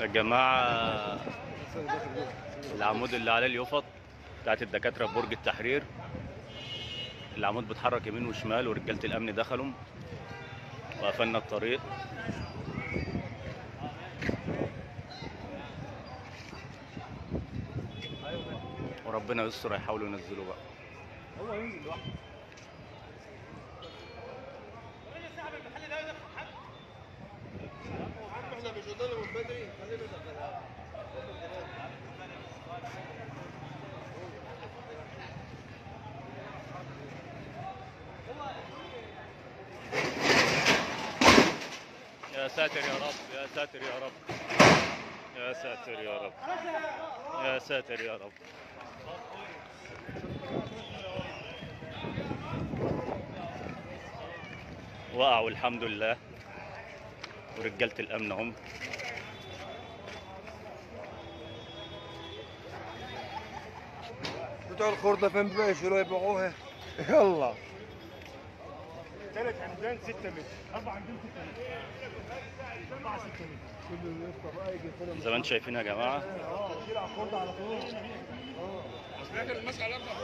يا جماعة، العمود اللي عليه اليافط بتاعت الدكاترة في برج التحرير، العمود بيتحرك يمين وشمال ورجالة الأمن دخلوا وقفلنا الطريق. وربنا يستر، هيحاولوا ينزلوه بقى. هو ينزل لوحده. احنا مش قدامنا من بدري، خلينا ندخلها. يا ساتر يا رب، يا ساتر يا رب، يا ساتر يا رب، يا ساتر يا رب. وقعوا الحمد لله، ورجالة الأمن هم. بتوع الخردة فين بقى يشيلوها يبيعوها؟ يلا. ثلاث عمدان 6 متر، 4 عمدان 6 متر، 4 6 متر. كل اللي يفطر بقى يجي ياكلها. زي ما انتم شايفين يا جماعة. تشيل على الخردة على طول. اصل احنا المسألة 4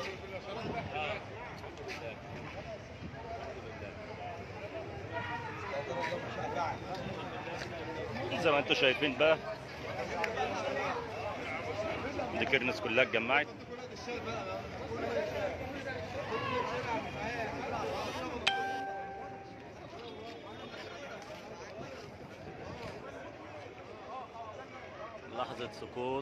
زي ما انتم شايفين بقى، دي كرنس كلها اتجمعت. لحظة سكوت.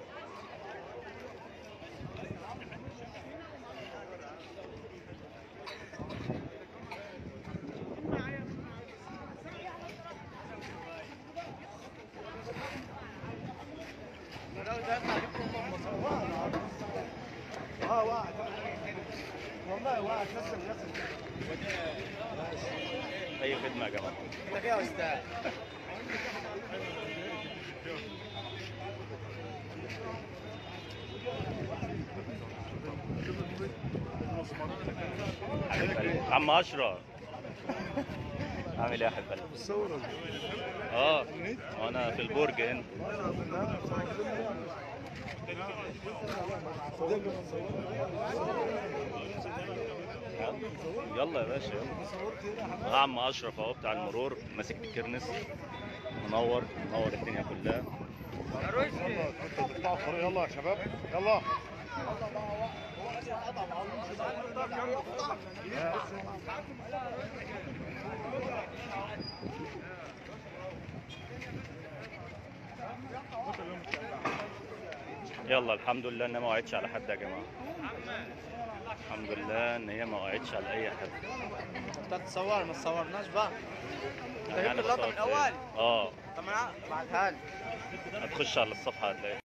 واحد والله واحد نزل. أي خدمة يا جماعة. انت فيها يا استاذ. عم أشرف، عامل ايه يا حبيب قلبي؟ الصورة وانا في البرج هنا. يلا يا باشا، يلا. عم اشرف اهو بتاع المرور ماسك الكرنس، منور الدنيا كلها. يلا يا شباب، يلا. يلا الحمد لله ان ما وقعتش على حد يا جماعه. الحمد لله ان هي ما وقعتش على اي حد. انت تصور ما تصورناش بقى. انت يعني جبت اللقطه من الاول. اه، طب ما بعتها لي. هتخش على الصفحه هتلاقي.